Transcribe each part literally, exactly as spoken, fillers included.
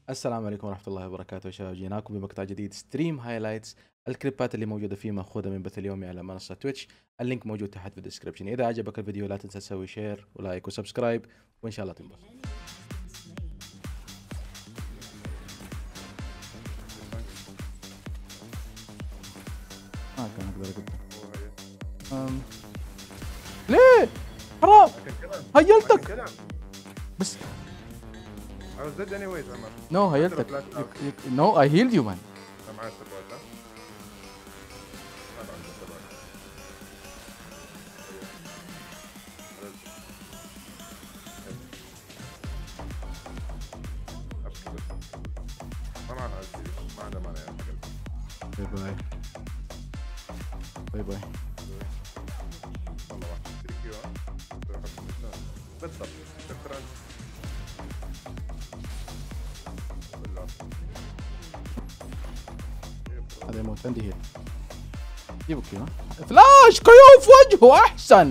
السلام عليكم ورحمة الله وبركاته يا شباب، جيناكم بمقطع جديد ستريم هايلايتس. الكليبات اللي موجودة فيه مأخوذة من بث اليومي على منصة تويتش. اللينك موجود تحت في الديسكربشن. إذا عجبك الفيديو لا تنسى تسوي شير ولايك وسبسكرايب، وإن شاء الله تنبسط. ما كان أقدر أقدر أم... ليه؟ حرام هيلتك بس. I was dead anyways, عمر. نو هيلتك. نو اي هيلد يو مان. أنا معايا السبوات، ها؟ ما عندي السبوات. أبكي بس. ما معنا عزيز، ما عندنا مانع يا حبيبي. باي باي باي باي. والله واحد يشتري كيو، ها؟ بالضبط، شكرا. هذا يموت عندي هيل. جيبوا كيو. فلاش كيو في وجهه احسن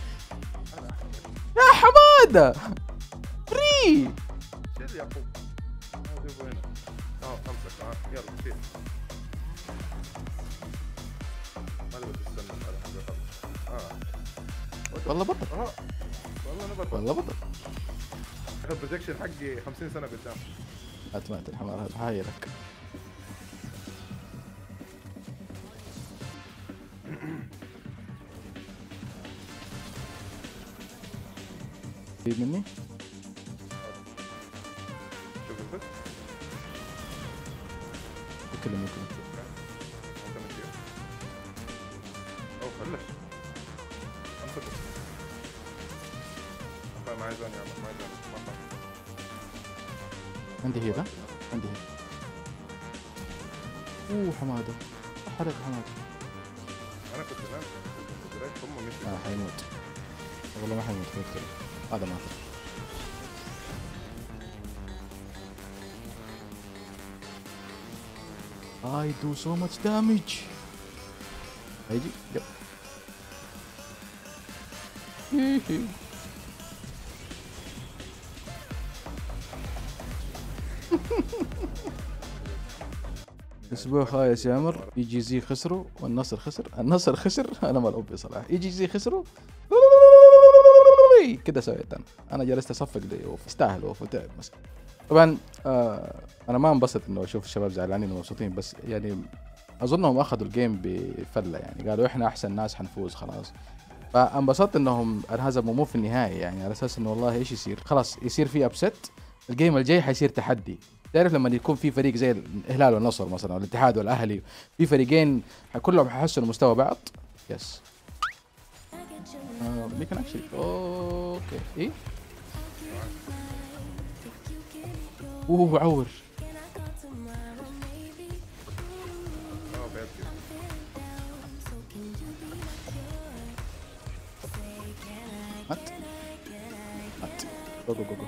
يا حماده. فري شيل يا اخو. جيبوا هنا. اه امسك معاه، يلا شيل. ما بدي استنى على حاجه. اه والله بطل. اه والله انا بطل. والله بطل. البروجكشن حقي خمسين سنه قدام. اتمنى الحمار هذا هايلك. تجيب مني؟ شوف البث. يكلم يكلم. ممكن نشيل. اوه بلش. امسكه. أخوي معي زون يا عمر، معي زون. ما خاف. عندي هيل. ها؟ عندي هيل. اوه حماده. حرك حماده. انا كنت نام. كنت رايح هم مشي. اه حيموت. والله ما حيموت حيقتل. هذا مات. I do so much damage. هيجي يب. الاسبوع خايس يا عمر. اي جي زي خسروا والنصر خسر. النصر خسر. انا ما الأوبي صراحه. اي جي زي خسروا كده سويت. انا انا جلست اصفق لي اوف. استاهل اوف وتعب مثلا. طبعا آه انا ما انبسط انه اشوف الشباب زعلانين ومبسوطين، بس يعني اظنهم اخذوا الجيم بفله، يعني قالوا احنا احسن ناس حنفوز خلاص. فانبسطت انهم انهزموا مو في النهايه، يعني على اساس انه والله ايش يصير خلاص يصير في ابست. الجيم الجاي حيصير تحدي. تعرف لما يكون في فريق زي الهلال والنصر مثلا والاتحاد والاهلي، في فريقين كلهم حيحسنوا مستوى بعض. يس we can actually اوكي ايه اوه عور. اه بيبكي. مات مات. جو جو جو جو.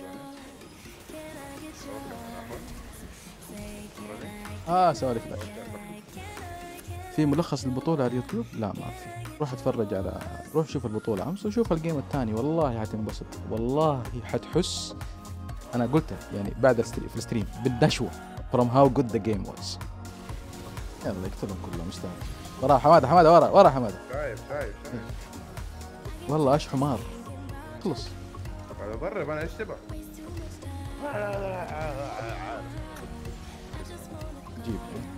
اه سوالف لا. في ملخص البطولة على اليوتيوب؟ لا ما في. روح اتفرج على روح شوف البطولة امس وشوف الجيم الثاني، والله حتنبسط، والله حتحس. انا قلت يعني بعد الستريم في الستريم بالنشوة from how good the game was. يلا يقتلهم كلهم مستوى. ورا حمادة حمادة ورا ورا حمادة. شايف شايف شايف. والله ايش حمار. خلص. طب على برا انا ايش تبع؟ جيب.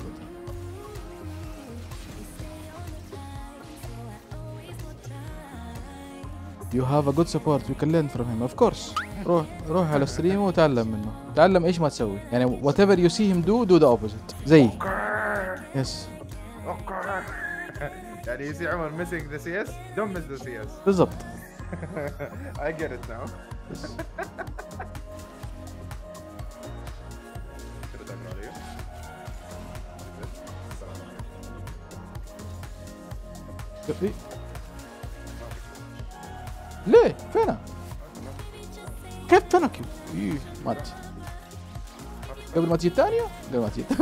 You have a good support, you can learn from him, of course. روح روح على الستريم وتعلم منه، تعلم ايش ما تسوي، يعني whatever you see him do, do the opposite. زي يس. يعني يصير عمر missing the سي إس, don't miss the سي إس. بالضبط. I get it now. إيه؟ ليه؟ فينا؟ كيف فينا كيو؟ إيه مات. قبل ما تجي الثانية؟ قبل ما تجي.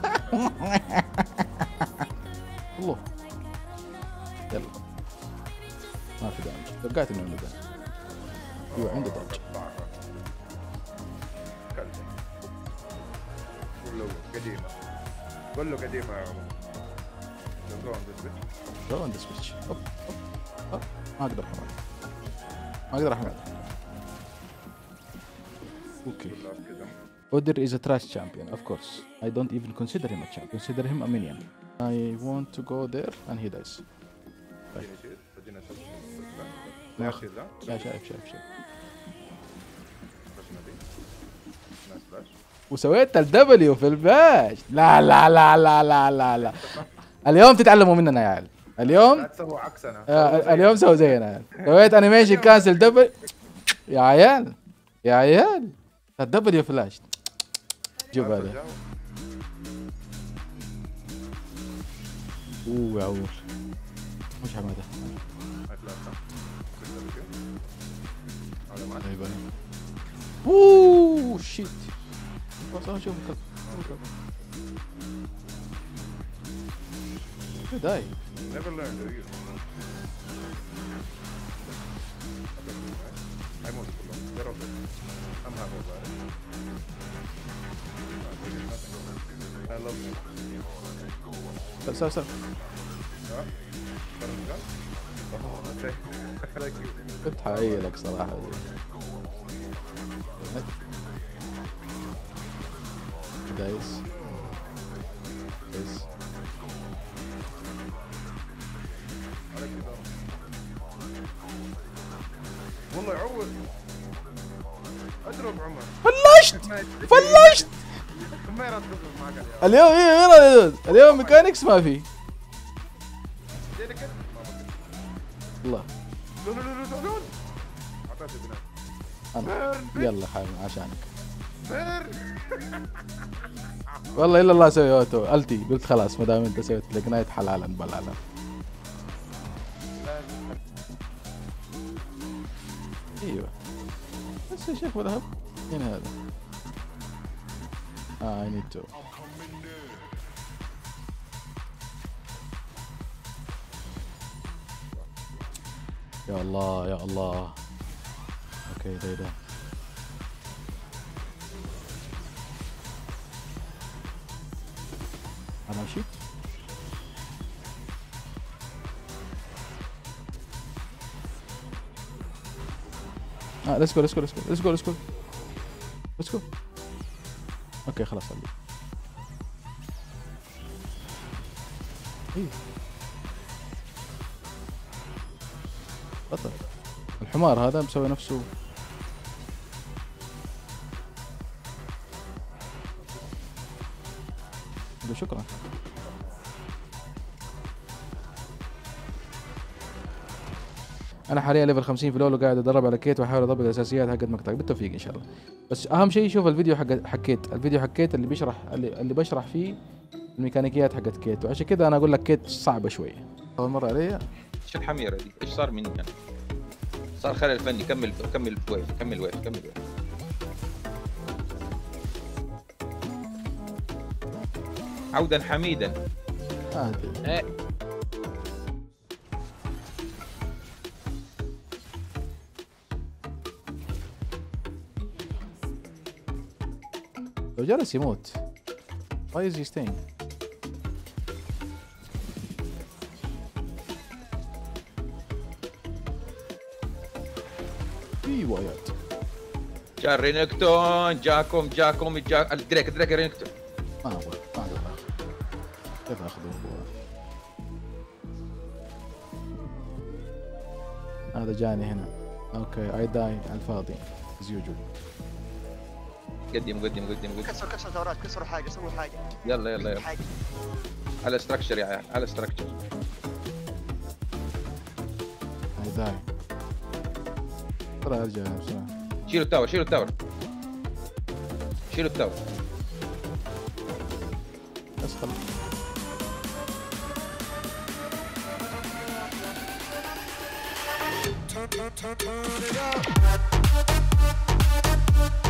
الله. يلا. ما في داعي. توقعت انه عنده داعي. ايوه عنده داعي. قول له قديمه قول له قديمه يا عمر جو اون ذا سويتش جو اون ذا سويتش. هوب هوب ما اقدر حمد ما اقدر احمد. اوكي. Odir is a trash champion, of course. I don't even consider him a champion. Consider him a minion. I want to go there and he dies. لا شايف شايف شايف. وسويت الدبليو في الباش. لا لا لا لا لا لا لا. اليوم تتعلموا مننا يا عيال. اليوم لا تسووا عكسنا. آه اليوم سووا زينا يا عيال. سويت انيميشن كانسل دبل يا عيال يا عيال. الدبليو فلاش. جيب هذا. اوه يا عور. مش حماده. اوه شيت. بس انا اشوف الكلب. داي. Never learned do you? هيموت كلهم. They're all dead. I'm happy about it. I love you. سر سر سر. كنت حعيلك صراحة. دايس دايس. والله يعور. اضرب عمر. فلشت فلشت. ما يرد معك اليوم ايه غير اليوم ميكانكس ما في. الله. أنا. يلا حبيبي عشانك. والله الا الله اسوي اوتو التي قلت خلاص ما دام انت سويت لك نايت حلالا بلالا. ايوه بس يا شيخ وذهب هنا هذا. اه اي نيد تو. يا الله يا الله. اوكي ده ده انا مشيت. اه ليتس جو ليتس جو ليتس جو ليتس جو ليتس جو. اوكي خلاص علي. ايه بطل الحمار هذا مسوي نفسه. شكرا. انا حاليا ليفل خمسين في لولو قاعد ادرب على كيت واحاول اضبط الاساسيات حقت مقطع بالتوفيق ان شاء الله. بس اهم شيء شوف الفيديو حق حكيت الفيديو حكيت اللي بيشرح اللي, اللي بشرح فيه الميكانيكيات حقت كيت. وعشان كذا انا اقول لك كيت صعبه شويه. اول مره علي. ايش الحميره دي؟ ايش صار مني انا؟ صار خلل فني. كمل كمل ويف كمل ويف كمل ويف. عودا حميدا. آه ايه لو جلس يموت. Why is he staying؟ ايوه يا جا رينكتون. جاكم جاكم جا دريك دريك رينكتون. ما ابغى ما اقدر كيف اخذه. هذا جاني هنا. اوكي اي داي على الفاضي از يوجوال. قدم قدم قدم قدم. كسروا كسروا دورات كسروا حاجه سووا حاجه. يلا يلا يلا حاجة. على ستراكشر يا عيال على ستراكشر. اي داي ترى ارجع بسرعه. شيلوا التاور شيلوا التاور شيلوا التاور. بس خلاص. Turn, turn, turn, turn it up.